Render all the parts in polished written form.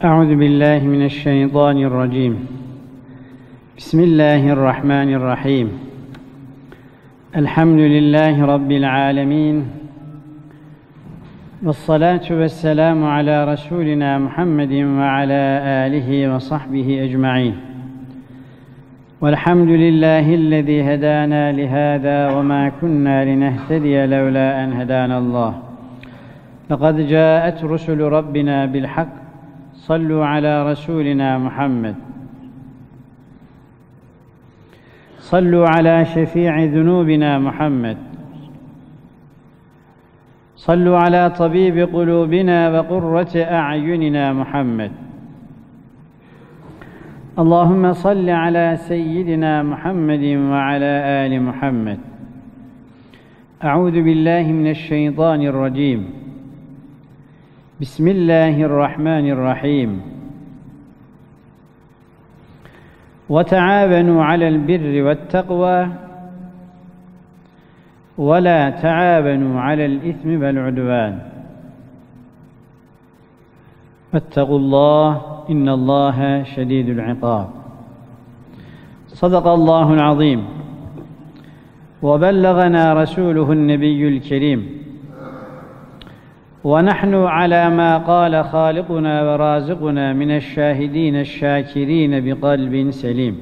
أعوذ بالله من الشيطان الرجيم. بسم الله الرحمن الرحيم. الحمد لله رب العالمين. والصلاة والسلام على رسولنا محمد وعلى آله وصحبه أجمعين. والحمد لله الذي هدانا لهذا وما كنا لنهتدي لولا أن هدانا الله. لقد جاءت رسل ربنا بالحق. صلوا على رسولنا محمد. صلوا على شفيع ذنوبنا محمد. صلوا على طبيب قلوبنا وقرة أعيننا محمد. اللهم صل على سيدنا محمد وعلى آل محمد. أعوذ بالله من الشيطان الرجيم. بسم الله الرحمن الرحيم. وتعاونوا على البر والتقوى ولا تعاونوا على الإثم والعدوان واتقوا الله إن الله شديد العقاب. صدق الله العظيم. وبلغنا رسوله النبي الكريم. ونحن على ما قال خالقنا ورازقنا من الشاهدين الشاكرين بقلب سليم.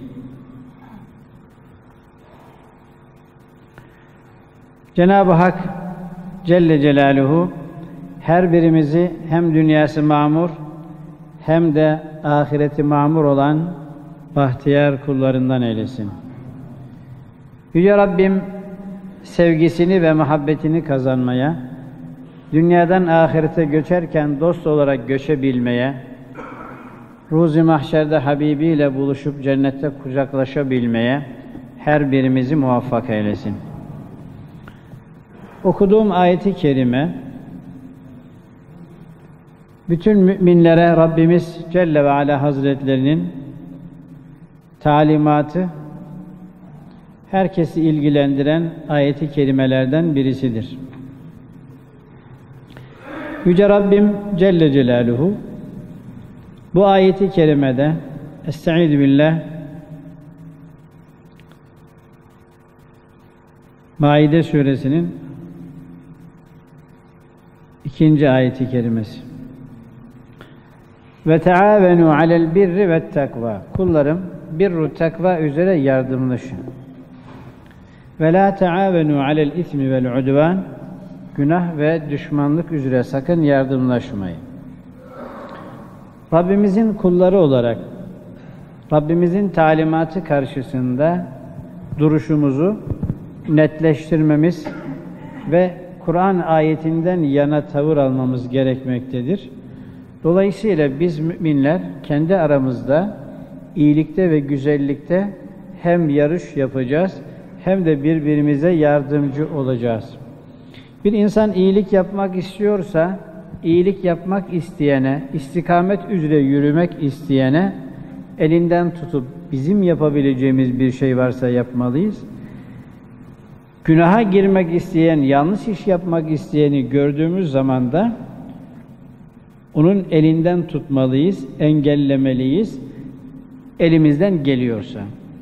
Cenab-ı Hak Celle Celaluhu her birimizi hem dünyası mamur hem de ahireti mamur olan bahtiyar kullarından eylesin. Yüce Rabbim sevgisini ve muhabbetini kazanmaya, dünyadan ahirete göçerken dost olarak göçebilmeye, Ruz-i Mahşer'de Habibi ile buluşup cennette kucaklaşabilmeye her birimizi muvaffak eylesin. Okuduğum ayet-i kerime, bütün müminlere Rabbimiz Celle ve Ala Hazretlerinin talimatı, herkesi ilgilendiren ayet-i kerimelerden birisidir. Yüce Rabbim Celle Celaluhu bu ayeti kerimede Estaizu billah Maide suresinin 2. ayeti kerimesi. Ve taavenu alel birri ve takva. Kullarım birru takva üzere yardımlaşın. Ve la taavenu alel ismi vel udvan. Günah ve düşmanlık üzere sakın yardımlaşmayın. Rabbimizin kulları olarak Rabbimizin talimatı karşısında duruşumuzu netleştirmemiz ve Kur'an ayetinden yana tavır almamız gerekmektedir. Dolayısıyla biz müminler kendi aramızda iyilikte ve güzellikte hem yarış yapacağız hem de birbirimize yardımcı olacağız. Bir insan iyilik yapmak istiyorsa, iyilik yapmak isteyene, istikamet üzere yürümek isteyene elinden tutup bizim yapabileceğimiz bir şey varsa yapmalıyız. Günaha girmek isteyen, yanlış iş yapmak isteyeni gördüğümüz zaman da onun elinden tutmalıyız, engellemeliyiz, elimizden geliyorsa.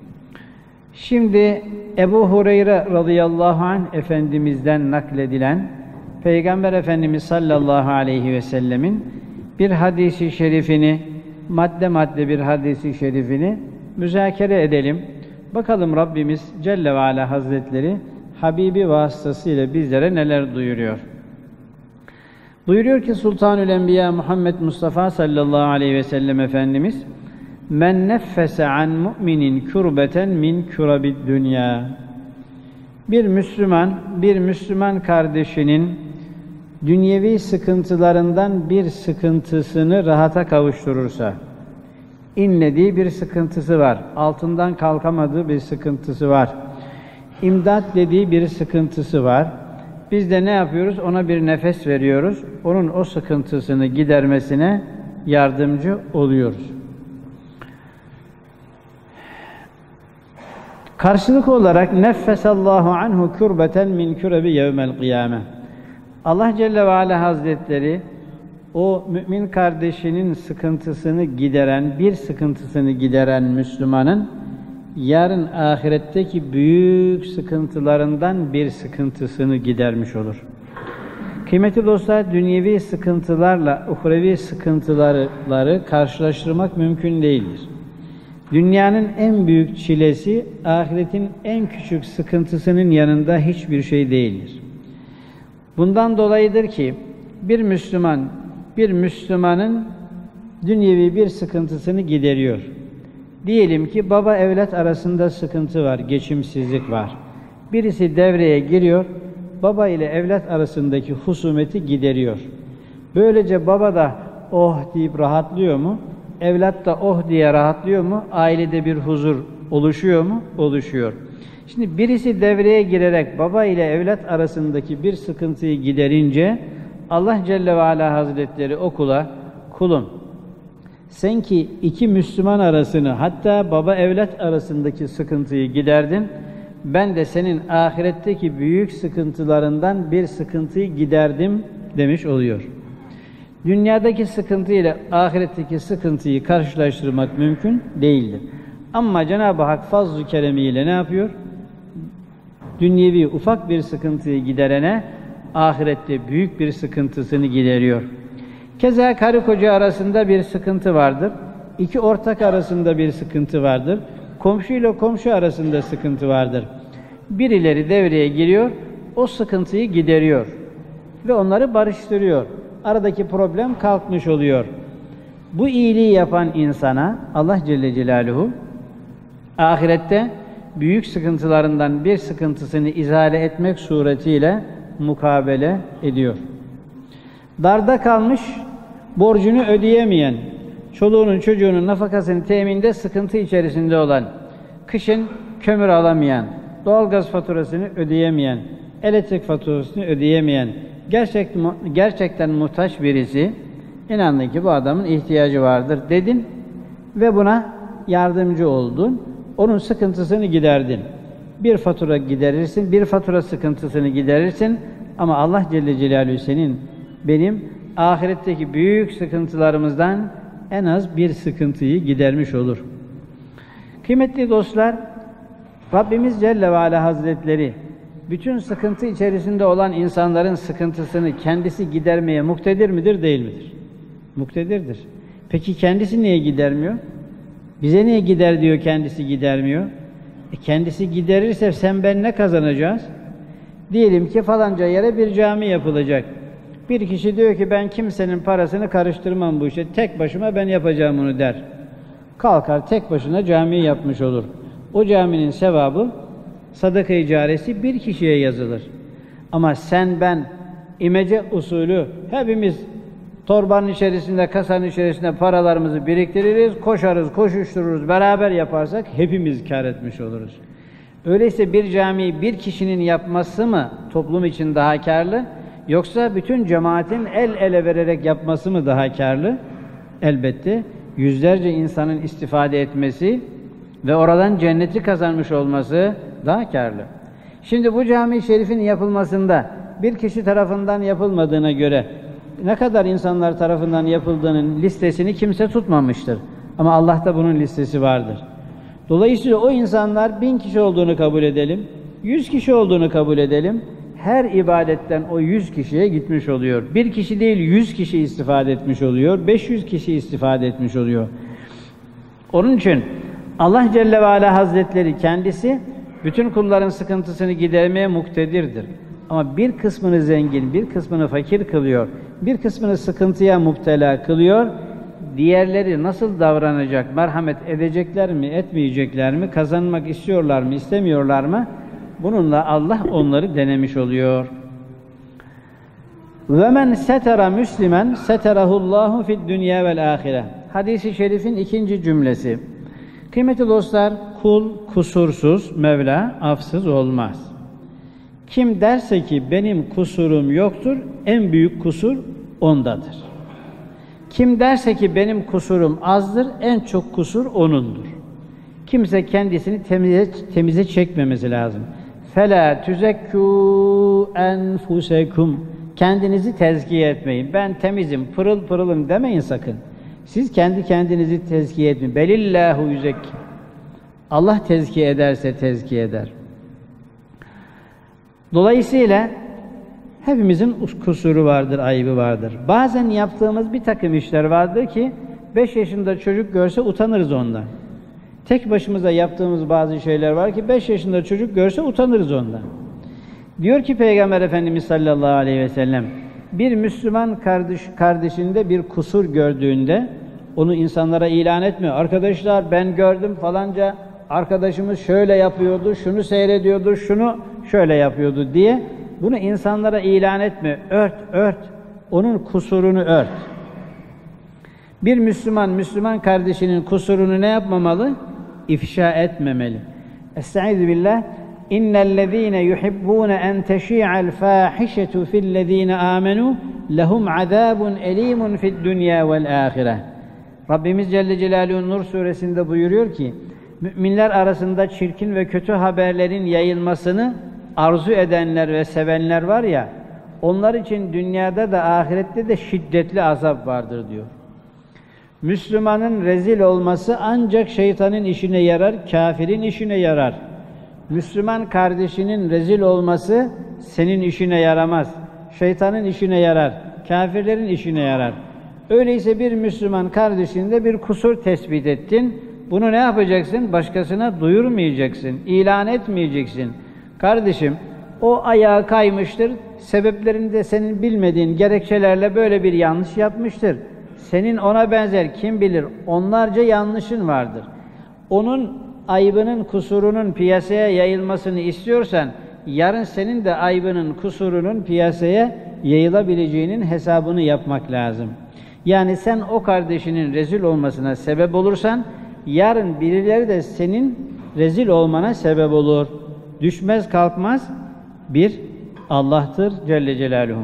Şimdi Ebu Hureyre radıyallahu anh Efendimiz'den nakledilen Peygamber Efendimiz sallallahu aleyhi ve sellemin bir hadisi şerifini, madde madde bir hadisi şerifini müzakere edelim. Bakalım Rabbimiz Celle ve Ala Hazretleri Habibi vasıtasıyla bizlere neler duyuruyor. Buyuruyor ki Sultanül Enbiya Muhammed Mustafa sallallahu aleyhi ve sellem Efendimiz Men neffese an mu'minin kurbeten min kurabid dünya. Bir Müslüman kardeşinin dünyevi sıkıntılarından bir sıkıntısını rahata kavuşturursa, inlediği bir sıkıntısı var, altından kalkamadığı bir sıkıntısı var, imdat dediği bir sıkıntısı var. Biz de ne yapıyoruz? Ona bir nefes veriyoruz. Onun o sıkıntısını gidermesine yardımcı oluyoruz. Karşılık olarak neffesallahu anhu kurbeten min kurebi yevmel kıyame. Allah Celle ve Ala Hazretleri o mümin kardeşinin sıkıntısını gideren, bir sıkıntısını gideren Müslümanın yarın ahiretteki büyük sıkıntılarından bir sıkıntısını gidermiş olur. Kıymetli dostlar, dünyevi sıkıntılarla uhrevi sıkıntıları karşılaştırmak mümkün değildir. Dünyanın en büyük çilesi, ahiretin en küçük sıkıntısının yanında hiçbir şey değildir. Bundan dolayıdır ki bir Müslümanın dünyevi bir sıkıntısını gideriyor. Diyelim ki baba evlat arasında sıkıntı var, geçimsizlik var. Birisi devreye giriyor, baba ile evlat arasındaki husumeti gideriyor. Böylece baba da oh deyip rahatlıyor mu? Evlat da oh diye rahatlıyor mu? Ailede bir huzur oluşuyor mu? Oluşuyor. Şimdi birisi devreye girerek baba ile evlat arasındaki bir sıkıntıyı giderince Allah Celle ve Ala Hazretleri o kula, kulum sen ki iki Müslüman arasını, hatta baba evlat arasındaki sıkıntıyı giderdin, ben de senin ahiretteki büyük sıkıntılarından bir sıkıntıyı giderdim demiş oluyor. Dünyadaki sıkıntı ile ahiretteki sıkıntıyı karşılaştırmak mümkün değildir. Ama Cenab-ı Hak fazl-ı keremiyle ne yapıyor? Dünyevi ufak bir sıkıntıyı giderene ahirette büyük bir sıkıntısını gideriyor. Keza karı koca arasında bir sıkıntı vardır. İki ortak arasında bir sıkıntı vardır. Komşu ile komşu arasında sıkıntı vardır. Birileri devreye giriyor, o sıkıntıyı gideriyor ve onları barıştırıyor. Aradaki problem kalkmış oluyor. Bu iyiliği yapan insana Allah Celle Celaluhu ahirette büyük sıkıntılarından bir sıkıntısını izale etmek suretiyle mukabele ediyor. Darda kalmış, borcunu ödeyemeyen, çoluğunun çocuğunun nafakasını teminde sıkıntı içerisinde olan, kışın kömür alamayan, doğalgaz faturasını ödeyemeyen, elektrik faturasını ödeyemeyen, gerçekten muhtaç birisi, inandın ki bu adamın ihtiyacı vardır dedin ve buna yardımcı oldun, onun sıkıntısını giderdin. Bir fatura giderirsin, bir fatura sıkıntısını giderirsin ama Allah Celle Celaluhu senin, benim ahiretteki büyük sıkıntılarımızdan en az bir sıkıntıyı gidermiş olur. Kıymetli dostlar, Rabbimiz Celle ve Ala Hazretleri bütün sıkıntı içerisinde olan insanların sıkıntısını kendisi gidermeye muktedir midir, değil midir? Muktedirdir. Peki kendisi niye gidermiyor? Bize niye gider diyor, kendisi gidermiyor? Kendisi giderirse sen ben ne kazanacağız? Diyelim ki falanca yere bir cami yapılacak. Bir kişi diyor ki ben kimsenin parasını karıştırmam bu işe, tek başıma ben yapacağım onu der. Kalkar tek başına camiyi yapmış olur. O caminin sevabı, sadaka-i caresi bir kişiye yazılır. Ama sen ben imece usulü hepimiz torbanın içerisinde, kasanın içerisinde paralarımızı biriktiririz, koşarız, koşuştururuz, beraber yaparsak hepimiz kâr etmiş oluruz. Öyleyse bir camiyi bir kişinin yapması mı toplum için daha kârlı, yoksa bütün cemaatin el ele vererek yapması mı daha kârlı? Elbette yüzlerce insanın istifade etmesi ve oradan cenneti kazanmış olması daha kârlı. Şimdi bu cami-i şerifin yapılmasında bir kişi tarafından yapılmadığına göre ne kadar insanlar tarafından yapıldığının listesini kimse tutmamıştır. Ama Allah'ta bunun listesi vardır. Dolayısıyla o insanlar 1000 kişi olduğunu kabul edelim, 100 kişi olduğunu kabul edelim. Her ibadetten o 100 kişiye gitmiş oluyor. Bir kişi değil 100 kişi istifade etmiş oluyor, 500 kişi istifade etmiş oluyor. Onun için Allah Celle ve Ala Hazretleri kendisi bütün kulların sıkıntısını gidermeye muktedirdir. Ama bir kısmını zengin, bir kısmını fakir kılıyor, bir kısmını sıkıntıya müptela kılıyor. Diğerleri nasıl davranacak, merhamet edecekler mi, etmeyecekler mi, kazanmak istiyorlar mı, istemiyorlar mı? Bununla Allah onları denemiş oluyor. وَمَنْ سَتَرَ مُسْلِمًا سَتَرَهُ اللّٰهُ فِي الدُّنْيَا وَالْآخِرَةِ. Hadis-i şerifin ikinci cümlesi. Kıymetli dostlar, kul kusursuz, Mevla afsız olmaz. Kim derse ki benim kusurum yoktur, en büyük kusur ondadır. Kim derse ki benim kusurum azdır, en çok kusur onundur. Kimse kendisini temize çekmemesi lazım. فَلَا تُزَكُّوا أَنْفُسَكُمْ. kendinizi tezkiye etmeyin. Ben temizim, pırıl pırılım demeyin sakın. Siz kendi kendinizi tezkiye etmeyin. Belillahu yüzekki. Allah tezkiye ederse tezkiye eder. Dolayısıyla hepimizin kusuru vardır, ayıbı vardır. Bazen yaptığımız bir takım işler vardır ki 5 yaşında çocuk görse utanırız ondan. Tek başımıza yaptığımız bazı şeyler var ki 5 yaşında çocuk görse utanırız ondan. Diyor ki Peygamber Efendimiz sallallahu aleyhi ve sellem, bir Müslüman kardeşinde bir kusur gördüğünde onu insanlara ilan etmiyor. Arkadaşlar ben gördüm falanca arkadaşımız şöyle yapıyordu, şunu seyrediyordu, şunu şöyle yapıyordu diye bunu insanlara ilan etme. Ört. Onun kusurunu ört. Bir Müslüman kardeşinin kusurunu ne yapmamalı? İfşa etmemeli. Estaizu billah. İnnellezîne yuhibbûne en teşî'al fâhişetu fillezîne âmenû lehum azâbun elîmun fid-dünyâ vel-âhireh. Rabbimiz Celle Celaluhu Nur suresinde buyuruyor ki, müminler arasında çirkin ve kötü haberlerin yayılmasını arzu edenler ve sevenler var ya, onlar için dünyada da ahirette de şiddetli azap vardır diyor. Müslümanın rezil olması ancak şeytanın işine yarar, kafirin işine yarar. Müslüman kardeşinin rezil olması senin işine yaramaz. Şeytanın işine yarar, kafirlerin işine yarar. Öyleyse bir Müslüman kardeşinde bir kusur tespit ettin. Bunu ne yapacaksın? Başkasına duyurmayacaksın, ilan etmeyeceksin. Kardeşim, o ayağı kaymıştır, sebeplerini de senin bilmediğin gerekçelerle böyle bir yanlış yapmıştır. Senin ona benzer kim bilir onlarca yanlışın vardır. Onun aybının, kusurunun piyasaya yayılmasını istiyorsan, yarın senin de aybının, kusurunun piyasaya yayılabileceğinin hesabını yapmak lazım. Yani sen o kardeşinin rezil olmasına sebep olursan, yarın birileri de senin rezil olmana sebep olur. Düşmez kalkmaz bir Allah'tır Celle Celaluhu.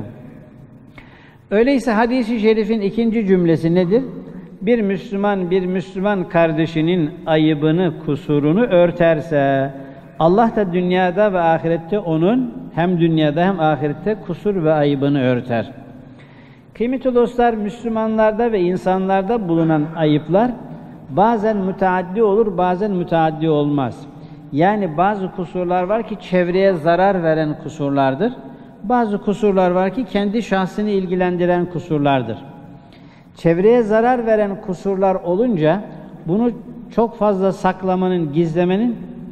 Öyleyse hadis-i şerifin ikinci cümlesi nedir? Bir Müslüman kardeşinin ayıbını, kusurunu örterse, Allah da dünyada ve ahirette onun hem dünyada hem ahirette kusur ve ayıbını örter. Kıymetli dostlar, Müslümanlarda ve insanlarda bulunan ayıplar bazen müteaddi olur, bazen müteaddi olmaz. Yani bazı kusurlar var ki çevreye zarar veren kusurlardır. Bazı kusurlar var ki kendi şahsını ilgilendiren kusurlardır. Çevreye zarar veren kusurlar olunca bunu çok fazla saklamanın, gizlemenin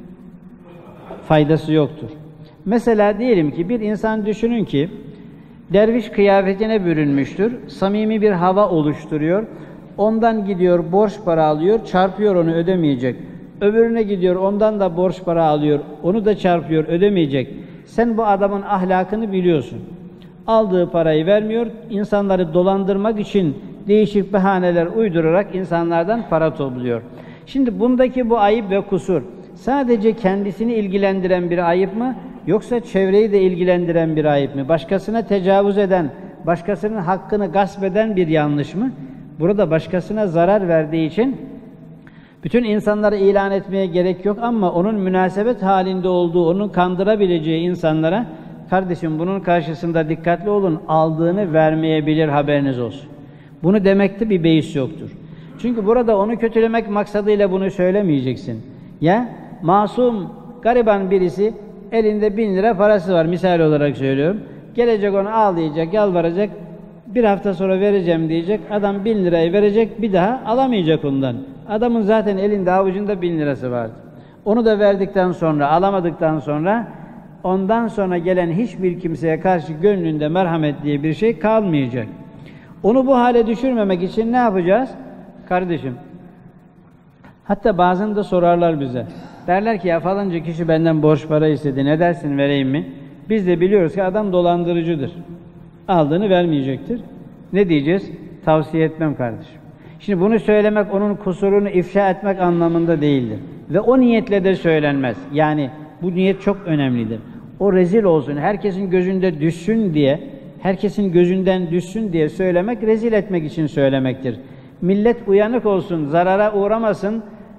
faydası yoktur. Mesela diyelim ki bir insan düşünün ki derviş kıyafetine bürünmüştür, samimi bir hava oluşturuyor, ondan gidiyor borç para alıyor, çarpıyor onu ödemeyecek. Öbürüne gidiyor ondan da borç para alıyor, onu da çarpıyor ödemeyecek. Sen bu adamın ahlakını biliyorsun. Aldığı parayı vermiyor, insanları dolandırmak için değişik bahaneler uydurarak insanlardan para topluyor. Şimdi bundaki bu ayıp ve kusur sadece kendisini ilgilendiren bir ayıp mı? Yoksa çevreyi de ilgilendiren bir ayıp mı? Başkasına tecavüz eden, başkasının hakkını gasp eden bir yanlış mı? Burada başkasına zarar verdiği için bütün insanlara ilan etmeye gerek yok ama onun münasebet halinde olduğu, onun kandırabileceği insanlara kardeşim bunun karşısında dikkatli olun, aldığını vermeyebilir, haberiniz olsun. Bunu demekte bir beis yoktur. Çünkü burada onu kötülemek maksadıyla bunu söylemeyeceksin. Ya masum, gariban birisi elinde 1000 lira parası var misal olarak söylüyorum. Gelecek onu ağlayacak, yalvaracak, bir hafta sonra vereceğim diyecek. Adam 1000 lirayı verecek, bir daha alamayacak ondan. Adamın zaten elinde avucunda 1000 lirası vardı. Onu da verdikten sonra, alamadıktan sonra ondan sonra gelen hiçbir kimseye karşı gönlünde merhamet diye bir şey kalmayacak. Onu bu hale düşürmemek için ne yapacağız? Kardeşim, hatta bazen de sorarlar bize. Derler ki ya falanca kişi benden borç para istedi, ne dersin vereyim mi? Biz de biliyoruz ki adam dolandırıcıdır. Aldığını vermeyecektir. Ne diyeceğiz? Tavsiye etmem kardeşim. Şimdi bunu söylemek onun kusurunu ifşa etmek anlamında değildir. Ve o niyetle de söylenmez. Yani bu niyet çok önemlidir. O rezil olsun, herkesin gözünde düşsün diye, herkesin gözünden düşsün diye söylemek, rezil etmek için söylemektir. Millet uyanık olsun, zarara uğramasın,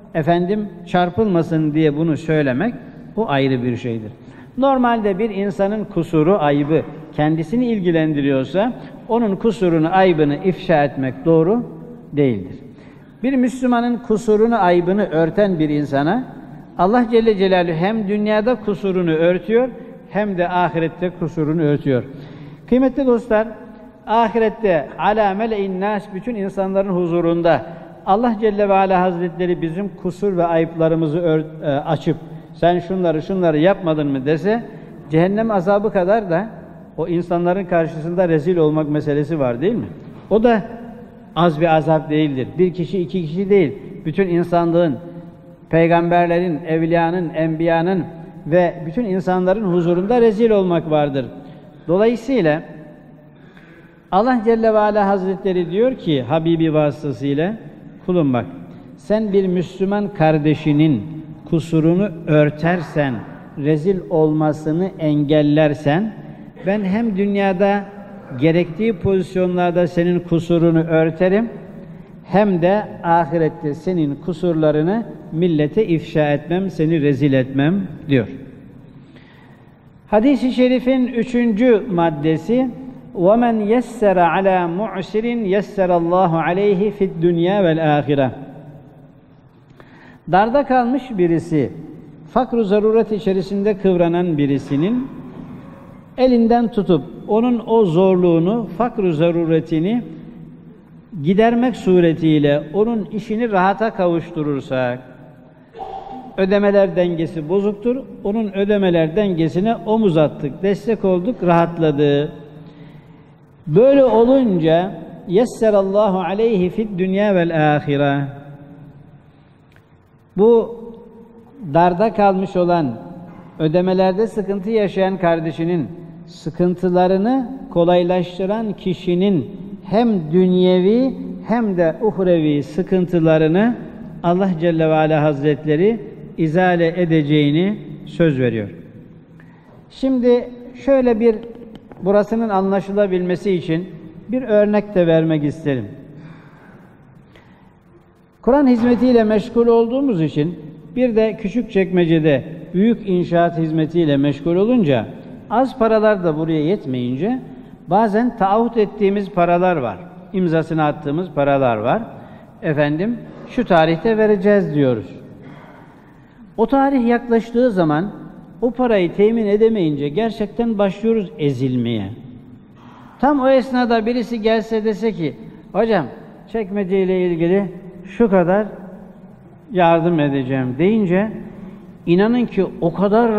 çarpılmasın diye bunu söylemek, bu ayrı bir şeydir. Normalde bir insanın kusuru, ayıbı kendisini ilgilendiriyorsa onun kusurunu, aybını ifşa etmek doğru değildir. Bir Müslümanın kusurunu, aybını örten bir insana Allah Celle Celaluhu hem dünyada kusurunu örtüyor hem de ahirette kusurunu örtüyor. Kıymetli dostlar, ahirette alâ mele'in nâs, bütün insanların huzurunda Allah Celle ve Ala Hazretleri bizim kusur ve ayıplarımızı açıp sen şunları yapmadın mı dese, cehennem azabı kadar da o insanların karşısında rezil olmak meselesi var değil mi? O da az bir azap değildir. Bir kişi, iki kişi değil. Bütün insanlığın, peygamberlerin, evliyanın, enbiyanın ve bütün insanların huzurunda rezil olmak vardır. Dolayısıyla Allah Celle ve Ala Hazretleri diyor ki Habibi vasıtasıyla, kulum bak, sen bir Müslüman kardeşinin kusurunu örtersen, rezil olmasını engellersen, ben hem dünyada gerektiği pozisyonlarda senin kusurunu örterim, hem de ahirette senin kusurlarını millete ifşa etmem, seni rezil etmem diyor. Hadis-i şerifin 3. maddesi وَمَنْ يَسَّرَ عَلَى مُعْسِرٍ يَسَّرَ اللّٰهُ عَلَيْهِ فِي الدُّنْيَا وَالْآخِرَةِ. Darda kalmış birisi, fakr-ı zaruret içerisinde kıvranan birisinin elinden tutup onun o zorluğunu, fakr-ı zaruretini gidermek suretiyle onun işini rahata kavuşturursak, ödemeler dengesi bozuktur, onun ödemeler dengesine omuz attık, destek olduk, rahatladı. Böyle olunca yesserallahu aleyhi fid dünya vel ahire. Bu darda kalmış olan, ödemelerde sıkıntı yaşayan kardeşinin sıkıntılarını kolaylaştıran kişinin hem dünyevi hem de uhrevi sıkıntılarını Allah Celle ve Ala Hazretleri izale edeceğini söz veriyor. Şimdi şöyle bir, burasının anlaşılabilmesi için bir örnek de vermek isterim. Kur'an hizmetiyle meşgul olduğumuz için bir de Küçükçekmece'de büyük inşaat hizmetiyle meşgul olunca, az paralar da buraya yetmeyince bazen taahhüt ettiğimiz paralar var. İmzasını attığımız paralar var. Efendim şu tarihte vereceğiz diyoruz. O tarih yaklaştığı zaman o parayı temin edemeyince gerçekten başlıyoruz ezilmeye. Tam o esnada birisi gelse dese ki, hocam çekmece ile ilgili şu kadar yardım edeceğim deyince, inanın ki o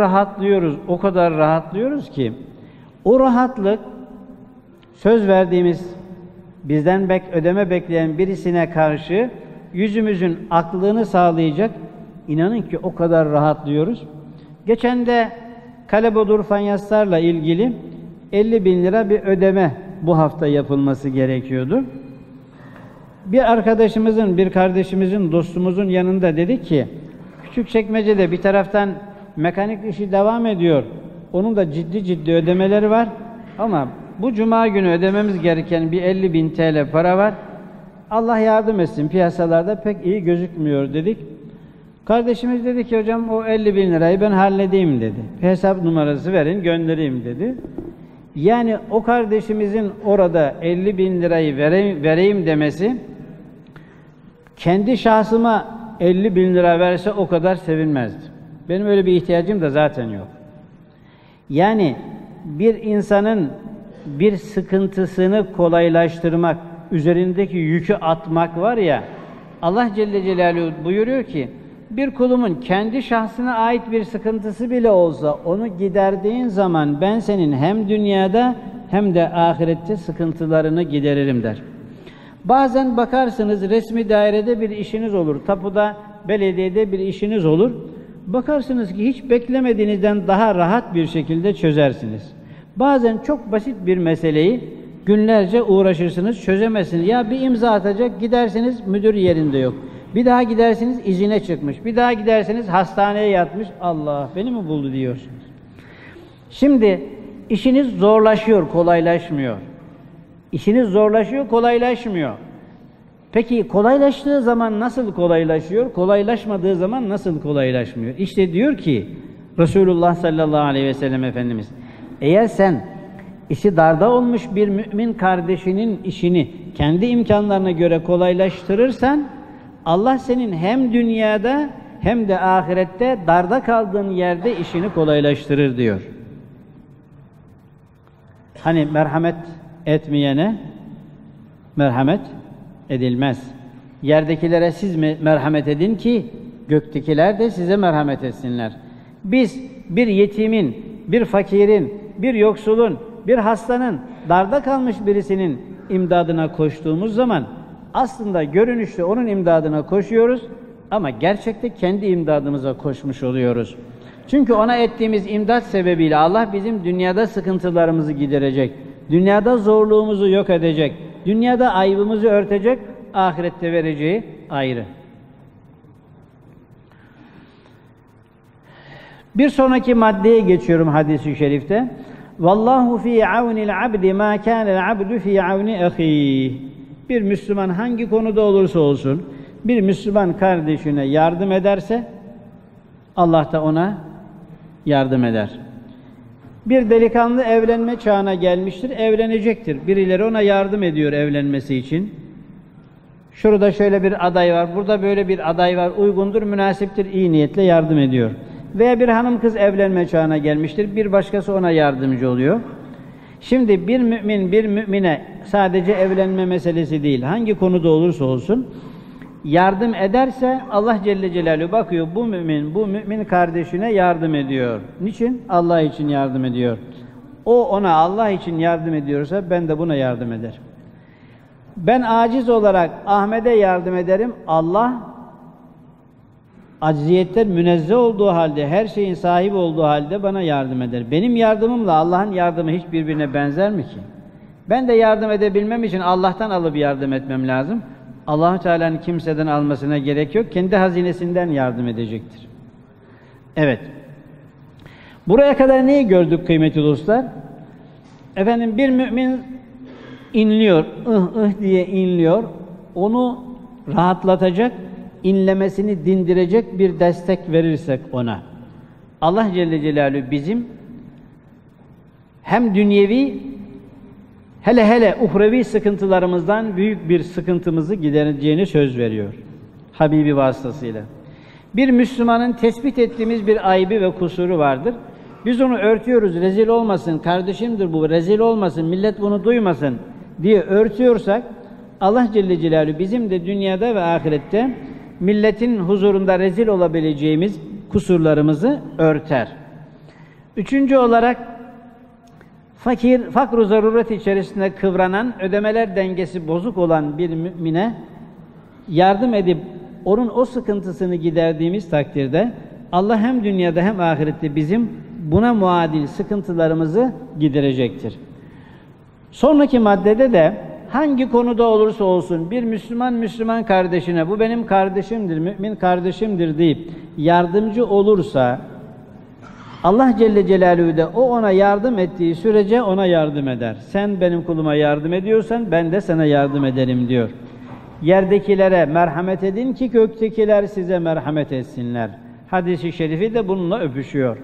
kadar rahatlıyoruz ki, o rahatlık söz verdiğimiz, bizden ödeme bekleyen birisine karşı yüzümüzün aklını sağlayacak, inanın ki o kadar rahatlıyoruz. Geçen de kalebodur fanyaslarla ilgili 50.000 lira bir ödeme bu hafta yapılması gerekiyordu. Bir arkadaşımızın, bir kardeşimizin, dostumuzun yanında dedik ki, Küçükçekmece'de bir taraftan mekanik işi devam ediyor. Onun da ciddi ödemeleri var. Ama bu cuma günü ödememiz gereken bir 50.000 TL para var. Allah yardım etsin, piyasalarda pek iyi gözükmüyor dedik. Kardeşimiz dedi ki, hocam o 50.000 lirayı ben halledeyim dedi. Hesap numarası verin, göndereyim dedi. Yani o kardeşimizin orada 50.000 lirayı vereyim demesi, kendi şahsıma 50.000 lira verse o kadar sevinmezdim. Benim öyle bir ihtiyacım da zaten yok. Yani bir insanın bir sıkıntısını kolaylaştırmak, üzerindeki yükü atmak var ya, Allah Celle Celaluhu buyuruyor ki, bir kulumun kendi şahsına ait bir sıkıntısı bile olsa onu giderdiğin zaman ben senin hem dünyada hem de ahirette sıkıntılarını gideririm der. Bazen bakarsınız resmi dairede bir işiniz olur, tapuda, belediyede bir işiniz olur. Bakarsınız ki hiç beklemediğinizden daha rahat bir şekilde çözersiniz. Bazen çok basit bir meseleyi günlerce uğraşırsınız, çözemezsiniz. Ya bir imza atacak, gidersiniz müdür yerinde yok. Bir daha gidersiniz izine çıkmış. Bir daha gidersiniz hastaneye yatmış. Allah beni mi buldu diyorsunuz. Şimdi işiniz zorlaşıyor, kolaylaşmıyor. İşiniz zorlaşıyor, kolaylaşmıyor. Peki kolaylaştığı zaman nasıl kolaylaşıyor? Kolaylaşmadığı zaman nasıl kolaylaşmıyor? İşte diyor ki Resulullah sallallahu aleyhi ve sellem Efendimiz, eğer sen işi darda olmuş bir mümin kardeşinin işini kendi imkanlarına göre kolaylaştırırsan, Allah senin hem dünyada hem de ahirette darda kaldığın yerde işini kolaylaştırır diyor. Hani merhamet etmeyene merhamet edilmez. Yerdekilere siz merhamet edin ki göktekiler de size merhamet etsinler. Biz bir yetimin, bir fakirin, bir yoksulun, bir hastanın, darda kalmış birisinin imdadına koştuğumuz zaman aslında görünüşte onun imdadına koşuyoruz ama gerçekte kendi imdadımıza koşmuş oluyoruz. Çünkü ona ettiğimiz imdat sebebiyle Allah bizim dünyada sıkıntılarımızı giderecek, dünyada zorluğumuzu yok edecek, dünyada aybımızı örtecek, ahirette vereceği ayrı. Bir sonraki maddeye geçiyorum hadis-i şerifte. Vallahu fi avnil abdi ma kana'l abdu fi avni ahihi. Bir Müslüman hangi konuda olursa olsun bir Müslüman kardeşine yardım ederse Allah da ona yardım eder. Bir delikanlı evlenme çağına gelmiştir, evlenecektir. Birileri ona yardım ediyor evlenmesi için. Şurada şöyle bir aday var, burada böyle bir aday var, uygundur, münasiptir, iyi niyetle yardım ediyor. Veya bir hanım kız evlenme çağına gelmiştir, bir başkası ona yardımcı oluyor. Şimdi bir mümin bir mümine sadece evlenme meselesi değil, hangi konuda olursa olsun yardım ederse Allah Celle Celaluhu bakıyor bu mümin kardeşine yardım ediyor. Niçin? Allah için yardım ediyor. O ona Allah için yardım ediyorsa ben de buna yardım ederim. Ben aciz olarak Ahmet'e yardım ederim. Allah acziyetten münezzeh olduğu halde, her şeyin sahibi olduğu halde bana yardım eder. Benim yardımımla Allah'ın yardımı hiç birbirine benzer mi ki? Ben de yardım edebilmem için Allah'tan alıp yardım etmem lazım. Allah-u Teala'nın kimseden almasına gerek yok. Kendi hazinesinden yardım edecektir. Evet. Buraya kadar neyi gördük kıymetli dostlar? Efendim bir mümin inliyor, diye inliyor. Onu rahatlatacak, inlemesini dindirecek bir destek verirsek ona. Allah Celle Celaluhu bizim hem dünyevi hele uhrevi sıkıntılarımızdan büyük bir sıkıntımızı gidereceğini söz veriyor. Habibi vasıtasıyla. Bir Müslümanın tespit ettiğimiz bir ayıbı ve kusuru vardır. Biz onu örtüyoruz, rezil olmasın, kardeşimdir bu, rezil olmasın, millet bunu duymasın diye örtüyorsak, Allah Celle Celaluhu bizim de dünyada ve ahirette milletin huzurunda rezil olabileceğimiz kusurlarımızı örter. Üçüncü olarak, fakr-ı zaruret içerisinde kıvranan, ödemeler dengesi bozuk olan bir mümine yardım edip onun o sıkıntısını giderdiğimiz takdirde Allah hem dünyada hem ahirette bizim buna muadil sıkıntılarımızı giderecektir. Sonraki maddede de hangi konuda olursa olsun bir Müslüman kardeşine bu benim kardeşimdir, mümin kardeşimdir deyip yardımcı olursa Allah Celle Celaluhu de o ona yardım ettiği sürece ona yardım eder. Sen benim kuluma yardım ediyorsan ben de sana yardım ederim diyor. Yerdekilere merhamet edin ki göktekiler size merhamet etsinler. Hadis-i şerifi de bununla öpüşüyor.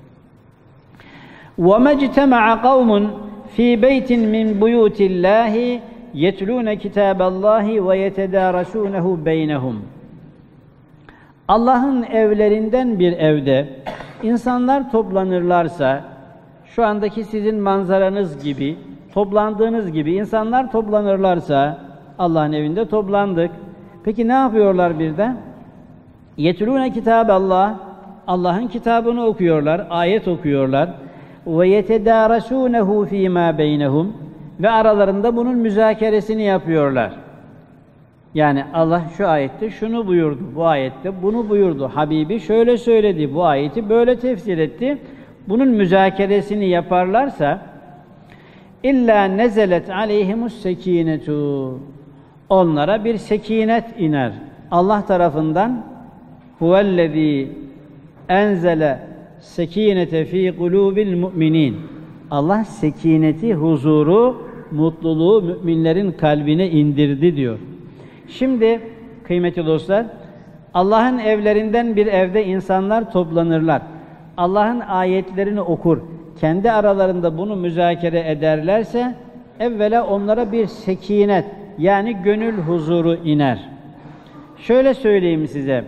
وَمَا اجْتَمَعَ قَوْمٌ فِي بَيْتٍ مِّنْ بُيُوتِ اللّٰهِ يَتْلُونَ كِتَابَ اللّٰهِ وَيَتَدَارَسُونَهُ بَيْنَهُمْ. Allah'ın evlerinden bir evde insanlar toplanırlarsa, şu andaki sizin manzaranız gibi, toplandığınız gibi insanlar toplanırlarsa, Allah'ın evinde toplandık. Peki ne yapıyorlar bir de? يَتْلُونَ كِتَابَ اللّٰهِ Allah'ın kitabını okuyorlar, ayet okuyorlar. وَيَتَدَارَسُونَهُ ف۪ي مَا بَيْنَهُمْ Ve aralarında bunun müzakeresini yapıyorlar. Yani Allah şu ayette şunu buyurdu, bu ayette bunu buyurdu. Habibi şöyle söyledi, bu ayeti böyle tefsir etti. Bunun müzakeresini yaparlarsa illa nezelet aleyhimus sekinetu. Onlara bir sekinet iner. Allah tarafından huvellezî enzele sekinete fî kulûbil mu'minin. Allah sekineti, huzuru, mutluluğu müminlerin kalbine indirdi diyor. Şimdi kıymetli dostlar, Allah'ın evlerinden bir evde insanlar toplanırlar. Allah'ın ayetlerini okur, kendi aralarında bunu müzakere ederlerse evvela onlara bir sekinet yani gönül huzuru iner. Şöyle söyleyeyim size.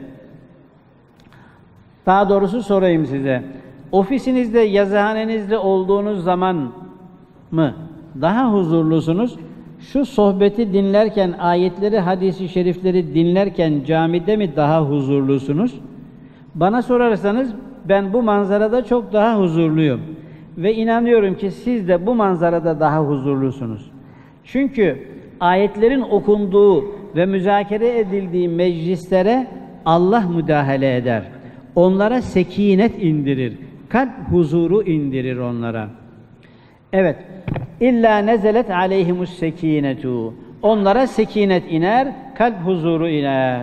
Daha doğrusu sorayım size. Ofisinizde, yazıhanenizde olduğunuz zaman mı daha huzurlusunuz? Şu sohbeti dinlerken, ayetleri, hadisi şerifleri dinlerken camide mi daha huzurlusunuz? Bana sorarsanız ben bu manzarada çok daha huzurluyum. Ve inanıyorum ki siz de bu manzarada daha huzurlusunuz. Çünkü ayetlerin okunduğu ve müzakere edildiği meclislere Allah müdahale eder. Onlara sekinet indirir. Kalp huzuru indirir onlara. Evet. İlla nezelet aleyhimus sekinetu. Onlara sekinet iner, kalp huzuru iner.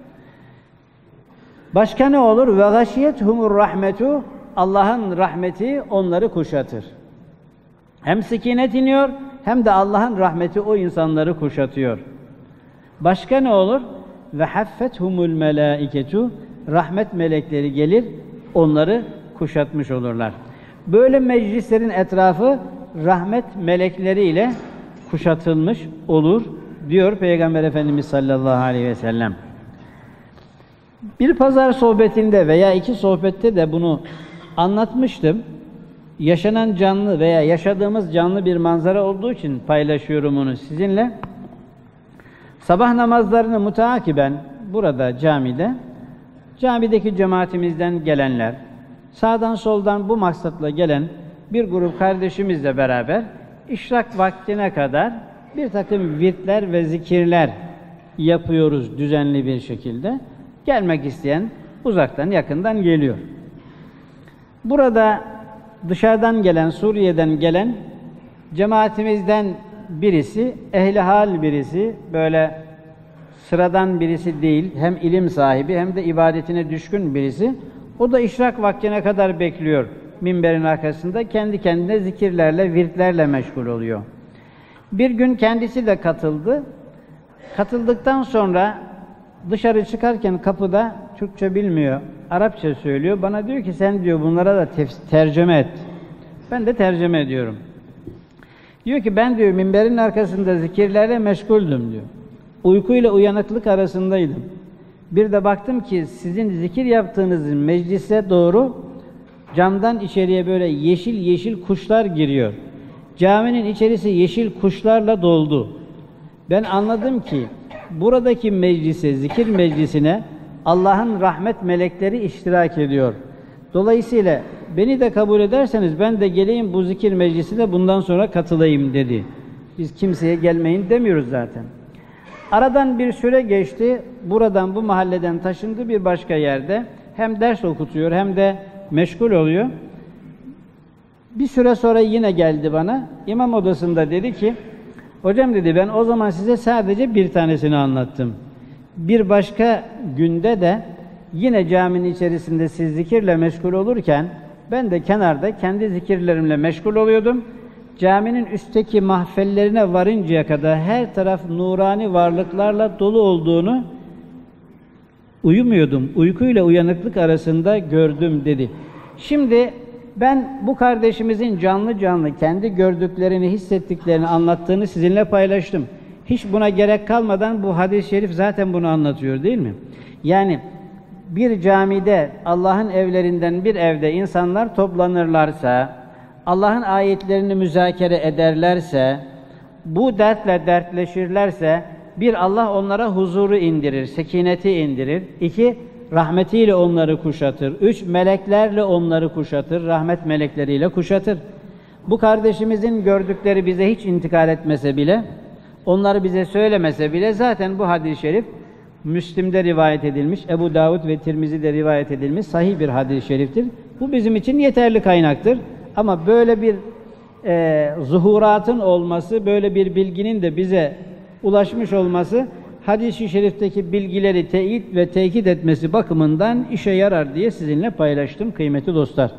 Başka ne olur? Ve gâşiyethumur rahmetu. Allah'ın rahmeti onları kuşatır. Hem sekinet iniyor, hem de Allah'ın rahmeti o insanları kuşatıyor. Başka ne olur? Ve haffethumul melâiketu. Rahmet melekleri gelir, onları kuşatmış olurlar. Böyle meclislerin etrafı rahmet melekleriyle kuşatılmış olur diyor Peygamber Efendimiz sallallahu aleyhi ve sellem. Bir pazar sohbetinde veya iki sohbette de bunu anlatmıştım. Yaşanan canlı veya yaşadığımız canlı bir manzara olduğu için paylaşıyorum onu sizinle. Sabah namazlarını mutaakiben burada camideki cemaatimizden gelenler, sağdan soldan bu maksatla gelen bir grup kardeşimizle beraber işrak vaktine kadar bir takım virtler ve zikirler yapıyoruz düzenli bir şekilde. Gelmek isteyen uzaktan yakından geliyor. Burada dışarıdan gelen, Suriye'den gelen cemaatimizden birisi, ehli hal birisi, böyle sıradan birisi değil, hem ilim sahibi hem de ibadetine düşkün birisi. O da işrak vaktine kadar bekliyor minberin arkasında. Kendi kendine zikirlerle, virtlerle meşgul oluyor. Bir gün kendisi de katıldı. Katıldıktan sonra dışarı çıkarken kapıda Türkçe bilmiyor, Arapça söylüyor. Bana diyor ki sen diyor bunlara da tercüme et. Ben de tercüme ediyorum. Diyor ki ben diyor minberin arkasında zikirlerle meşguldüm diyor. Uykuyla uyanıklık arasındaydım. Bir de baktım ki sizin zikir yaptığınız meclise doğru camdan içeriye böyle yeşil yeşil kuşlar giriyor. Caminin içerisi yeşil kuşlarla doldu. Ben anladım ki buradaki meclise, zikir meclisine Allah'ın rahmet melekleri iştirak ediyor. Dolayısıyla beni de kabul ederseniz ben de geleyim bu zikir meclisine bundan sonra katılayım dedi. Biz kimseye gelmeyin demiyoruz zaten. Aradan bir süre geçti. Buradan bu mahalleden taşındı bir başka yerde. Hem ders okutuyor hem de meşgul oluyor. Bir süre sonra yine geldi bana. İmam odasında dedi ki hocam dedi ben o zaman size sadece bir tanesini anlattım. Bir başka günde de yine caminin içerisinde siz zikirle meşgul olurken ben de kenarda kendi zikirlerimle meşgul oluyordum. Caminin üstteki mahfellerine varıncaya kadar her taraf nurani varlıklarla dolu olduğunu uyumuyordum. Uykuyla uyanıklık arasında gördüm dedi. Şimdi ben bu kardeşimizin canlı canlı kendi gördüklerini, hissettiklerini anlattığını sizinle paylaştım. Hiç buna gerek kalmadan bu hadis-i şerif zaten bunu anlatıyor değil mi? Yani bir camide, Allah'ın evlerinden bir evde insanlar toplanırlarsa, Allah'ın ayetlerini müzakere ederlerse, bu dertle dertleşirlerse, bir Allah onlara huzuru indirir, sekineti indirir. İki, rahmetiyle onları kuşatır. Üç, meleklerle onları kuşatır, rahmet melekleriyle kuşatır. Bu kardeşimizin gördükleri bize hiç intikal etmese bile, onları bize söylemese bile zaten bu hadis-i şerif Müslim'de rivayet edilmiş, Ebu Davud ve Tirmizi'de rivayet edilmiş sahih bir hadis-i şeriftir. Bu bizim için yeterli kaynaktır. Ama böyle bir zuhuratın olması, böyle bir bilginin de bize ulaşmış olması, hadis-i şerifteki bilgileri teyit ve tekit etmesi bakımından işe yarar diye sizinle paylaştım kıymetli dostlar.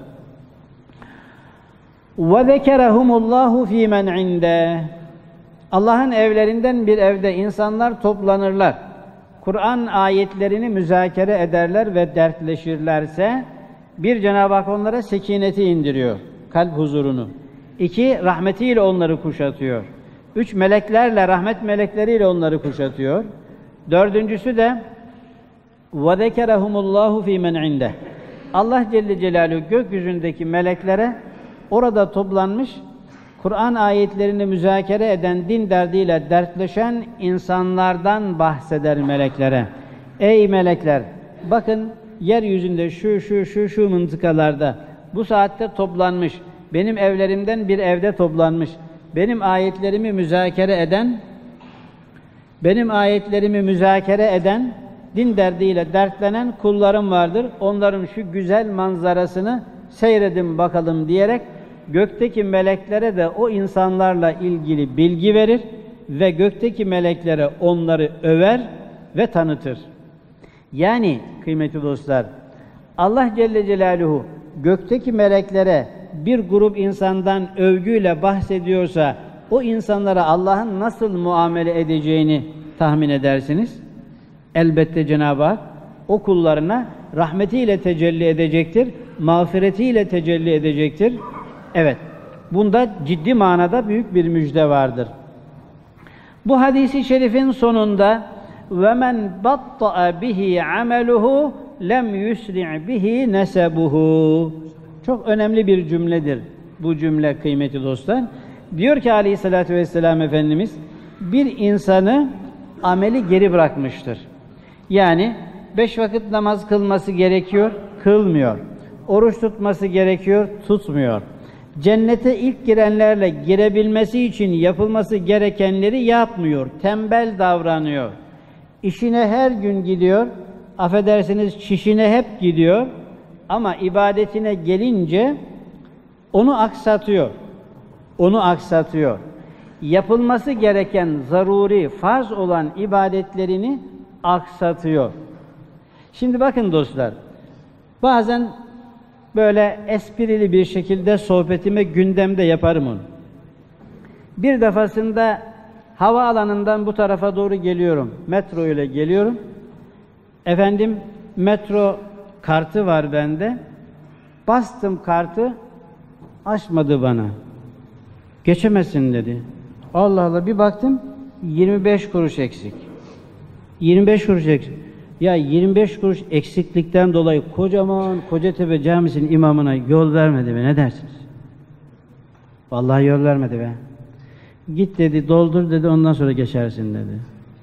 وَذَكَرَهُمُ اللّٰهُ ف۪ي مَنْ عِنْدَهِ Allah'ın evlerinden bir evde insanlar toplanırlar. Kur'an ayetlerini müzakere ederler ve dertleşirlerse bir Cenab-ı Hak onlara sekineti indiriyor. kalp huzurunu. 2, rahmetiyle onları kuşatıyor. 3, meleklerle, rahmet melekleriyle onları kuşatıyor. 4'üncüsü de وَذَكَرَهُمُ اللّٰهُ ف۪ي مَنْ عِنْدَهِ Allah Celle Celaluhu gökyüzündeki meleklere orada toplanmış, Kur'an ayetlerini müzakere eden, din derdiyle dertleşen insanlardan bahseder meleklere. Ey melekler! Bakın yeryüzünde şu mıntıkalarda bu saatte toplanmış, benim evlerimden bir evde toplanmış, benim ayetlerimi müzakere eden, din derdiyle dertlenen kullarım vardır. Onların şu güzel manzarasını seyredin bakalım diyerek gökteki meleklere de o insanlarla ilgili bilgi verir ve gökteki meleklere onları över ve tanıtır. Yani kıymetli dostlar, Allah Celle Celaluhu gökteki meleklere bir grup insandan övgüyle bahsediyorsa o insanlara Allah'ın nasıl muamele edeceğini tahmin edersiniz. Elbette Cenab-ı Hak o kullarına rahmetiyle tecelli edecektir, mağfiretiyle tecelli edecektir. Evet, bunda ciddi manada büyük bir müjde vardır. Bu hadisi şerifin sonunda وَمَنْ بَطَّأَ بِهِ عَمَلُهُ لَمْ يُسْرِعْ بِهِ نَسَبُهُ Çok önemli bir cümledir bu cümle kıymetli dostlar. Diyor ki Aleyhisselatü Vesselam Efendimiz, bir insanı ameli geri bırakmıştır. Yani 5 vakit namaz kılması gerekiyor, kılmıyor. Oruç tutması gerekiyor, tutmuyor. Cennete ilk girenlerle girebilmesi için yapılması gerekenleri yapmıyor, tembel davranıyor. İşine her gün gidiyor, affedersiniz çişine hep gidiyor ama ibadetine gelince onu aksatıyor. Yapılması gereken zaruri, farz olan ibadetlerini aksatıyor. Şimdi bakın dostlar, bazen böyle esprili bir şekilde sohbetime gündemde yaparım onu. Bir defasında havaalanından bu tarafa doğru geliyorum. Metro ile geliyorum. Efendim metro kartı var bende. Bastım kartı, açmadı bana. Geçemezsin dedi. Allah Allah, bir baktım 25 kuruş eksik. 25 kuruş eksik. Ya 25 kuruş eksiklikten dolayı kocaman Kocatepe Camisi'nin imamına yol vermedi mi? Ne dersiniz? Vallahi yol vermedi be. Git dedi, doldur dedi, ondan sonra geçersin dedi.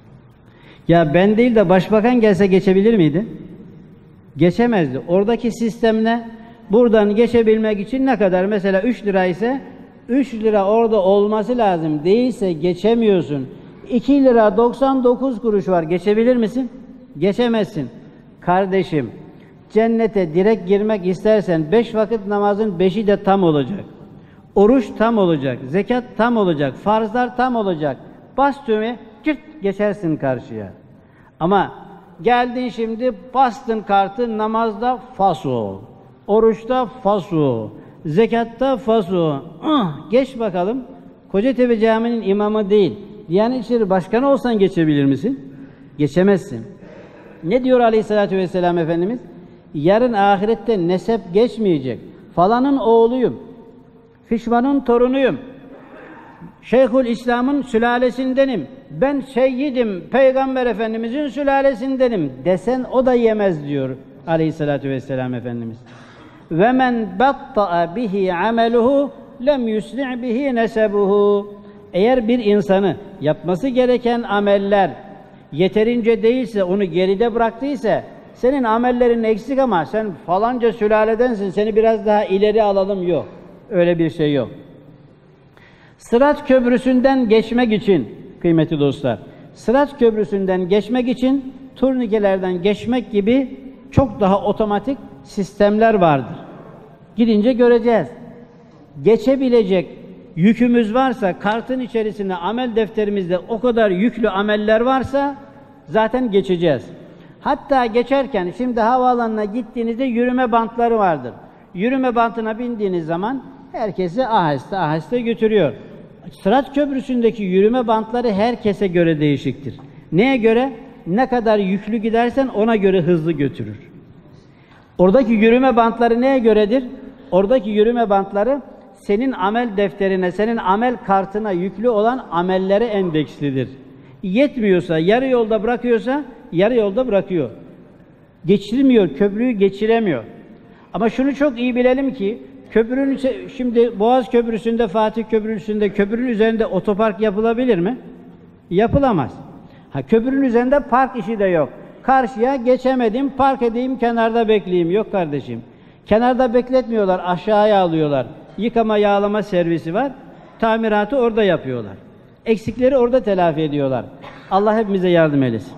Ya ben değil de başbakan gelse geçebilir miydi? Geçemezdi. Oradaki sistem ne? Buradan geçebilmek için ne kadar? Mesela 3 lira ise 3 lira orada olması lazım. Değilse geçemiyorsun. 2 lira 99 kuruş var. Geçebilir misin? Geçemezsin. Kardeşim, cennete direkt girmek istersen 5 vakit namazın 5'i de tam olacak. Oruç tam olacak. Zekat tam olacak. Farzlar tam olacak. Bas düğmeye, cırt geçersin karşıya. Ama geldin şimdi, bastın kartı, namazda faso, oruçta faso, zekatta faso. Geç bakalım. Kocatepe Camii'nin imamı değil, Diyanet İşleri Başkanı olsan geçebilir misin? Geçemezsin. Ne diyor Aleyhisselatü Vesselam Efendimiz? Yarın ahirette nesep geçmeyecek. Falanın oğluyum, fişmanın torunuyum, Şeyhül İslam'ın sülalesindenim, ben seyyidim, Peygamber Efendimizin sülalesindenim desen o da yemez diyor Aleyhisselatü Vesselam Efendimiz. Ve men batta'a bihi ameluhu lem yusri' bihi nesebuhu. Eğer bir insanı yapması gereken ameller yeterince değilse, onu geride bıraktıysa, senin amellerin eksik ama sen falanca sülaledensin, seni biraz daha ileri alalım, yok. Öyle bir şey yok. Sırat köprüsünden geçmek için kıymetli dostlar, Sırat köprüsünden geçmek için turnikelerden geçmek gibi çok daha otomatik sistemler vardır. Gidince göreceğiz. Geçebilecek yükümüz varsa, kartın içerisinde, amel defterimizde o kadar yüklü ameller varsa zaten geçeceğiz. Hatta geçerken, şimdi havaalanına gittiğinizde yürüme bantları vardır. Yürüme bantına bindiğiniz zaman herkesi aheste aheste götürüyor. Sırat Köprüsü'ndeki yürüme bantları herkese göre değişiktir. Neye göre? Ne kadar yüklü gidersen ona göre hızlı götürür. Oradaki yürüme bantları neye göredir? Oradaki yürüme bantları senin amel defterine, senin amel kartına yüklü olan amellere endekslidir. Yetmiyorsa, yarı yolda bırakıyorsa, yarı yolda bırakıyor. Geçirmiyor, köprüyü geçiremiyor. Ama şunu çok iyi bilelim ki, köprünün, şimdi Boğaz Köprüsü'nde, Fatih Köprüsü'nde, köprünün üzerinde otopark yapılabilir mi? Yapılamaz. Köprünün üzerinde park işi de yok. Karşıya geçemedim, park edeyim, kenarda bekleyeyim. Yok kardeşim. Kenarda bekletmiyorlar, aşağıya alıyorlar. Yıkama, yağlama servisi var. Tamiratı orada yapıyorlar. Eksikleri orada telafi ediyorlar. Allah hepimize yardım eylesin.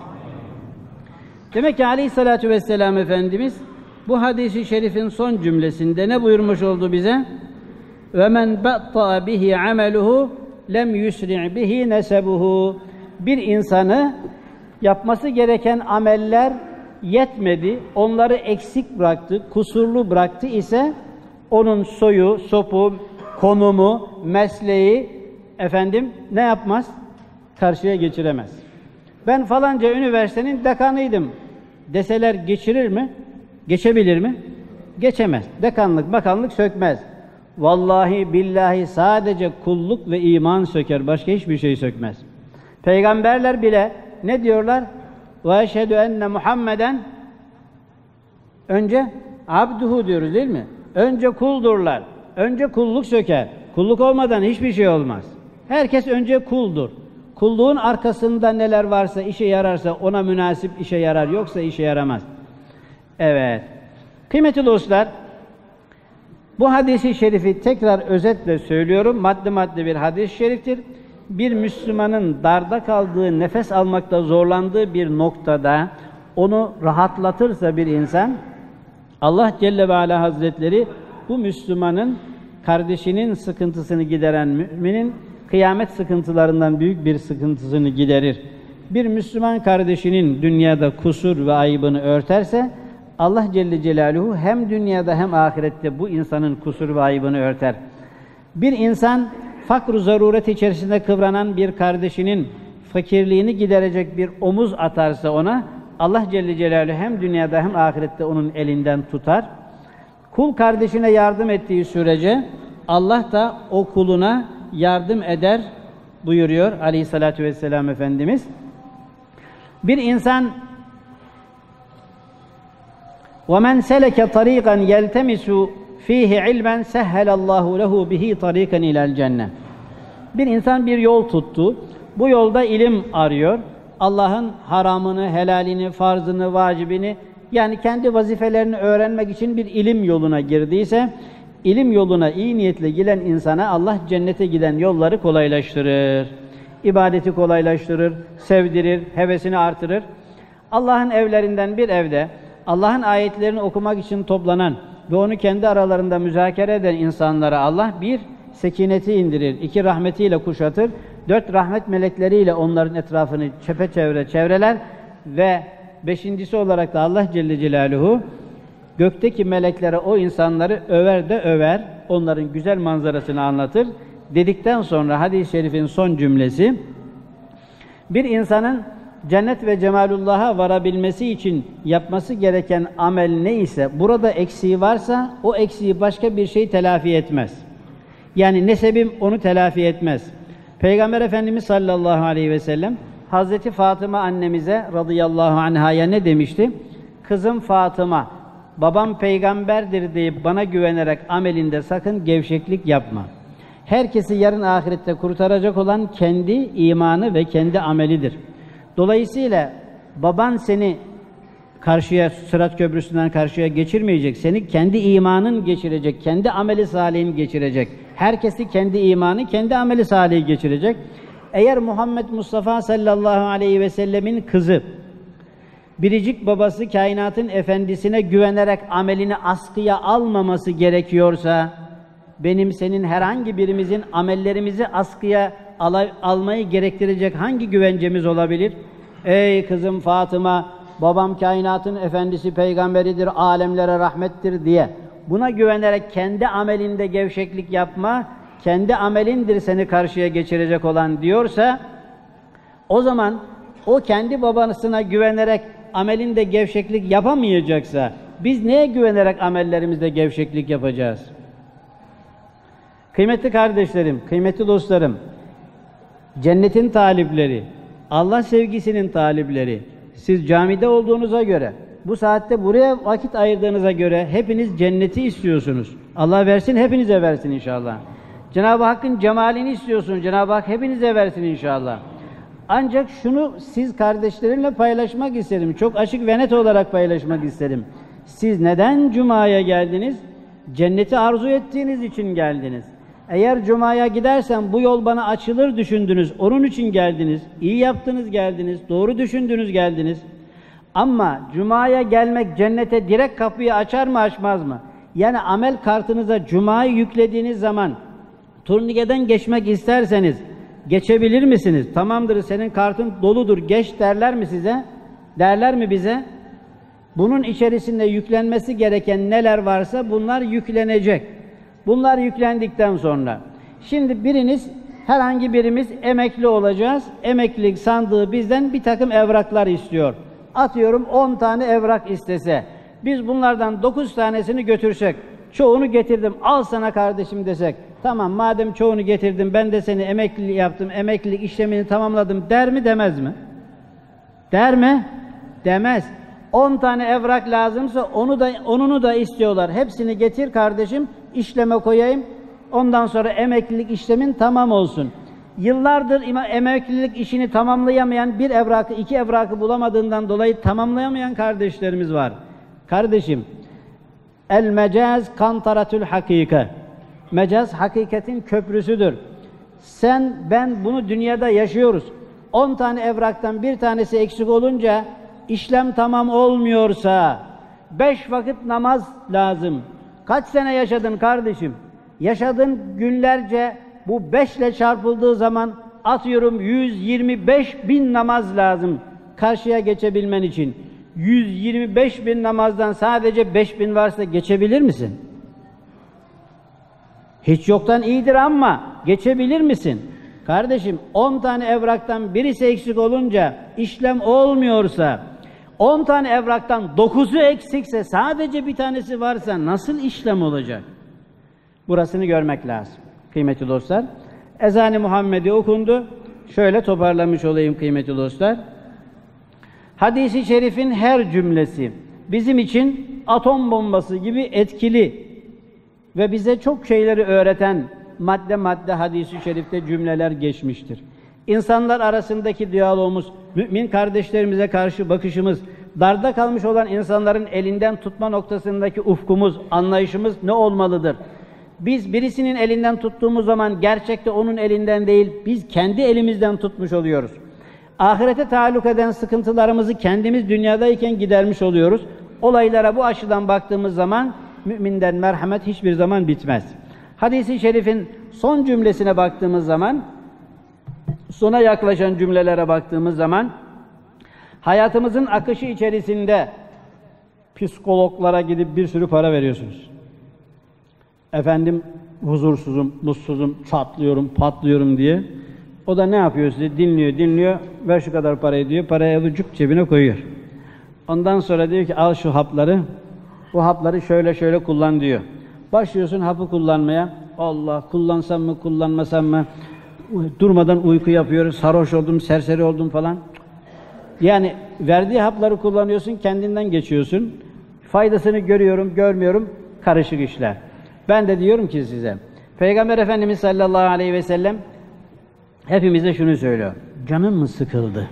Demek ki Aleyhisselatü Vesselam Efendimiz bu hadis-i şerifin son cümlesinde ne buyurmuş oldu bize? وَمَنْ بَطَّأَ بِهِ عَمَلُهُ لَمْ يُسْرِعْ بِهِ نَسَبُهُ. Bir insanı yapması gereken ameller yetmedi, onları eksik bıraktı, kusurlu bıraktı ise onun soyu, sopu, konumu, mesleği ne yapmaz? Karşıya geçiremez. Ben falanca üniversitenin dekanıydım deseler geçirir mi? Geçebilir mi? Geçemez. Dekanlık, bakanlık sökmez. Vallahi billahi sadece kulluk ve iman söker. Başka hiçbir şey sökmez. Peygamberler bile ne diyorlar? Ve eşhedü enne Muhammeden, önce abduhu diyoruz değil mi? Önce kuldurlar. Önce kulluk söker. Kulluk olmadan hiçbir şey olmaz. Herkes önce kuldur. Kulluğun arkasında neler varsa, işe yararsa ona münasip işe yarar, yoksa işe yaramaz. Evet. Kıymetli dostlar, bu hadis-i şerifi tekrar özetle söylüyorum. Madde bir hadis-i şeriftir. Bir Müslümanın darda kaldığı, nefes almakta zorlandığı bir noktada onu rahatlatırsa bir insan, Allah Celle ve Ala Hazretleri bu Müslümanın, kardeşinin sıkıntısını gideren müminin kıyamet sıkıntılarından büyük bir sıkıntısını giderir. Bir Müslüman kardeşinin dünyada kusur ve ayıbını örterse Allah Celle Celaluhu hem dünyada hem ahirette bu insanın kusur ve ayıbını örter. Bir insan fakr-ı zaruret içerisinde kıvranan bir kardeşinin fakirliğini giderecek bir omuz atarsa ona, Allah Celle Celaluhu hem dünyada hem ahirette onun elinden tutar. Kul kardeşine yardım ettiği sürece Allah da o kuluna yardım eder buyuruyor Aleyhisselatü Vesselam Efendimiz. Bir insan وَمَنْ سَلَكَ طَرِيقًا يَلْتَمِسُ ف۪يهِ عِلْمًا سَهَّلَ اللّٰهُ لَهُ بِهِ طَرِيقًا اِلَى الْجَنَّةِ. Bir insan bir yol tuttu. Bu yolda ilim arıyor. Allah'ın haramını, helalini, farzını, vacibini, yani kendi vazifelerini öğrenmek için bir ilim yoluna girdiyse, ilim yoluna iyi niyetle giden insana Allah cennete giden yolları kolaylaştırır. İbadeti kolaylaştırır, sevdirir, hevesini artırır. Allah'ın evlerinden bir evde Allah'ın ayetlerini okumak için toplanan ve onu kendi aralarında müzakere eden insanlara Allah bir sekineti indirir, iki rahmetiyle kuşatır, 4 rahmet melekleriyle onların etrafını çepeçevre çevreler ve 5.'si olarak da Allah Celle Celaluhu gökteki meleklere o insanları över de över, onların güzel manzarasını anlatır. Dedikten sonra hadis-i şerifin son cümlesi, bir insanın cennet ve cemalullah'a varabilmesi için yapması gereken amel neyse, burada eksiği varsa o eksiği başka bir şey telafi etmez. Yani nesebim onu telafi etmez. Peygamber Efendimiz sallallahu aleyhi ve sellem Hazreti Fatıma annemize radıyallahu anhaya ne demişti? Kızım Fatıma, babam peygamberdir deyip bana güvenerek amelinde sakın gevşeklik yapma. Herkesi yarın ahirette kurtaracak olan kendi imanı ve kendi amelidir. Dolayısıyla baban seni karşıya, Sırat Köprüsü'nden karşıya geçirmeyecek. Seni kendi imanın geçirecek, kendi ameli salihin geçirecek. Herkesi kendi imanı, kendi ameli salihi geçirecek. Eğer Muhammed Mustafa sallallahu aleyhi ve sellemin kızı, biricik babası kainatın efendisine güvenerek amelini askıya almaması gerekiyorsa, benim senin herhangi birimizin amellerimizi askıya almayı gerektirecek hangi güvencemiz olabilir? Ey kızım Fatıma, babam kainatın efendisi, peygamberidir, alemlere rahmettir diye buna güvenerek kendi amelinde gevşeklik yapma, kendi amelindir seni karşıya geçirecek olan diyorsa, o zaman o kendi babasına güvenerek amelinde gevşeklik yapamayacaksa biz neye güvenerek amellerimizde gevşeklik yapacağız? Kıymetli kardeşlerim, kıymetli dostlarım, cennetin talipleri, Allah sevgisinin talipleri, siz camide olduğunuza göre, bu saatte buraya vakit ayırdığınıza göre hepiniz cenneti istiyorsunuz. Allah versin, hepinize versin inşallah. Cenab-ı Hakk'ın cemalini istiyorsunuz. Cenab-ı Hak hepinize versin inşallah. Ancak şunu siz kardeşlerimle paylaşmak isterim. Çok açık ve net olarak paylaşmak isterim. Siz neden Cuma'ya geldiniz? Cenneti arzu ettiğiniz için geldiniz. Eğer Cuma'ya gidersem bu yol bana açılır düşündünüz. Onun için geldiniz. İyi yaptınız geldiniz. Doğru düşündünüz geldiniz. Ama Cuma'ya gelmek cennete direkt kapıyı açar mı açmaz mı? Yani amel kartınıza Cuma'yı yüklediğiniz zaman turnikeden geçmek isterseniz geçebilir misiniz? Tamamdır, senin kartın doludur, geç derler mi size? Derler mi bize? Bunun içerisinde yüklenmesi gereken neler varsa bunlar yüklenecek. Bunlar yüklendikten sonra. Şimdi biriniz, herhangi birimiz emekli olacağız. Emeklilik sandığı bizden bir takım evraklar istiyor. Atıyorum 10 tane evrak istese. Biz bunlardan 9 tanesini götürsek, çoğunu getirdim, al sana kardeşim desek, tamam madem çoğunu getirdim, ben de seni emekli yaptım, emeklilik işlemini tamamladım der mi demez mi? Der mi? Demez. 10 tane evrak lazımsa onunu da istiyorlar. Hepsini getir kardeşim, işleme koyayım. Ondan sonra emeklilik işlemin tamam olsun. Yıllardır emeklilik işini tamamlayamayan, bir evrakı, 2 evrakı bulamadığından dolayı tamamlayamayan kardeşlerimiz var. Kardeşim, el mecaz kantaratül hakike. Mecaz hakikatin köprüsüdür. Sen, ben bunu dünyada yaşıyoruz. 10 tane evraktan bir tanesi eksik olunca işlem tamam olmuyorsa 5 vakit namaz lazım. Kaç sene yaşadın kardeşim? Yaşadın günlerce, bu 5 ile çarpıldığı zaman atıyorum 125.000 namaz lazım karşıya geçebilmen için. 125.000 namazdan sadece 5.000 varsa geçebilir misin? Hiç yoktan iyidir ama geçebilir misin? Kardeşim 10 tane evraktan birisi eksik olunca işlem olmuyorsa, 10 tane evraktan 9'u eksikse, sadece bir tanesi varsa nasıl işlem olacak? Burasını görmek lazım kıymetli dostlar. Ezan-ı Muhammedi okundu. Şöyle toparlamış olayım kıymetli dostlar. Hadis-i şerifin her cümlesi bizim için atom bombası gibi etkili ve bize çok şeyleri öğreten madde madde hadis-i şerifte cümleler geçmiştir. İnsanlar arasındaki diyalogumuz, mümin kardeşlerimize karşı bakışımız, darda kalmış olan insanların elinden tutma noktasındaki ufkumuz, anlayışımız ne olmalıdır? Biz birisinin elinden tuttuğumuz zaman gerçekte onun elinden değil, biz kendi elimizden tutmuş oluyoruz. Ahirete taalluk eden sıkıntılarımızı kendimiz dünyadayken gidermiş oluyoruz. Olaylara bu açıdan baktığımız zaman müminden merhamet hiçbir zaman bitmez. Hadis-i şerifin son cümlesine baktığımız zaman, sona yaklaşan cümlelere baktığımız zaman, hayatımızın akışı içerisinde psikologlara gidip bir sürü para veriyorsunuz. Efendim huzursuzum, mutsuzum, çatlıyorum, patlıyorum diye. O da ne yapıyor size? Dinliyor, ver şu kadar parayı diyor, parayı avucuk cebine koyuyor. Ondan sonra diyor ki al şu hapları, bu hapları şöyle kullan diyor. Başlıyorsun hapı kullanmaya, Allah kullansam mı kullanmasam mı, durmadan uyku yapıyoruz, sarhoş oldum, serseri oldum falan. Yani verdiği hapları kullanıyorsun, kendinden geçiyorsun. Faydasını görüyorum, görmüyorum, karışık işler. Ben de diyorum ki size, Peygamber Efendimiz sallallahu aleyhi ve sellem hepimize şunu söylüyor. Canın mı sıkıldı?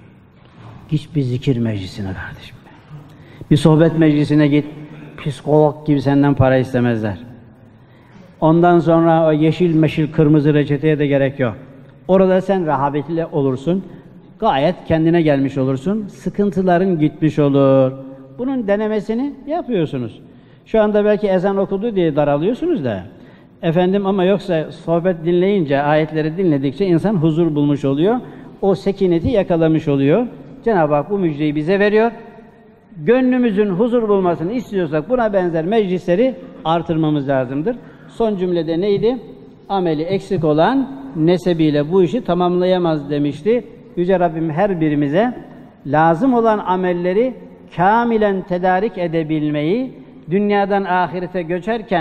Git bir zikir meclisine kardeşim. Bir sohbet meclisine git. Psikolog gibi senden para istemezler. Ondan sonra o yeşil meşil kırmızı reçeteye de gerek yok. Orada sen rahatli olursun. Gayet kendine gelmiş olursun. Sıkıntıların gitmiş olur. Bunun denemesini yapıyorsunuz. Şu anda belki ezan okudu diye daralıyorsunuz da. Efendim ama yoksa sohbet dinleyince, ayetleri dinledikçe insan huzur bulmuş oluyor. O sekineti yakalamış oluyor. Cenab-ı Hak bu müjdeyi bize veriyor. Gönlümüzün huzur bulmasını istiyorsak buna benzer meclisleri artırmamız lazımdır. Son cümlede neydi? Ameli eksik olan nesebiyle bu işi tamamlayamaz demişti. Yüce Rabbim her birimize lazım olan amelleri kamilen tedarik edebilmeyi, dünyadan ahirete göçerken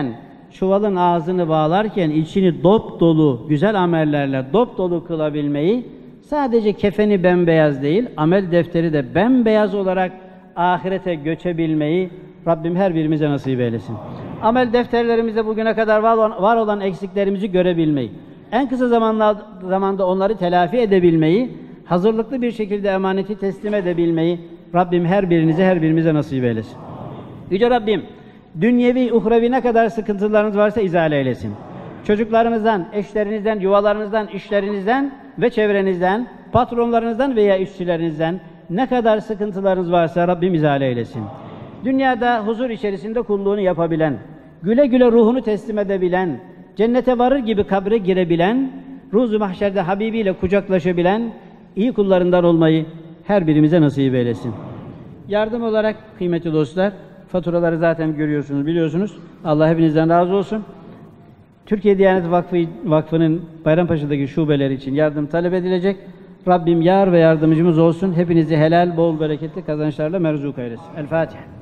çuvalın ağzını bağlarken içini dop dolu, güzel amellerle dop dolu kılabilmeyi, sadece kefeni bembeyaz değil, amel defteri de bembeyaz olarak ahirete göçebilmeyi Rabbim her birimize nasip eylesin. Amel defterlerimizde bugüne kadar var olan eksiklerimizi görebilmeyi, en kısa zamanda onları telafi edebilmeyi, hazırlıklı bir şekilde emaneti teslim edebilmeyi Rabbim her birimize nasip eylesin. Yüce Rabbim, dünyevi, uhrevi ne kadar sıkıntılarınız varsa izale eylesin. Çocuklarınızdan, eşlerinizden, yuvalarınızdan, işlerinizden ve çevrenizden, patronlarınızdan veya işçilerinizden ne kadar sıkıntılarınız varsa Rabbim izale eylesin. Dünyada huzur içerisinde kulluğunu yapabilen, güle güle ruhunu teslim edebilen, cennete varır gibi kabre girebilen, ruzu mahşerde Habibi ile kucaklaşabilen iyi kullarından olmayı her birimize nasip eylesin. Yardım olarak kıymetli dostlar, faturaları zaten görüyorsunuz, biliyorsunuz. Allah hepinizden razı olsun. Türkiye Diyanet Vakfı'nın Bayrampaşa'daki şubeleri için yardım talep edilecek. Rabbim yar ve yardımcımız olsun. Hepinizi helal, bol, bereketli kazançlarla merzuk eylesin. El Fatiha.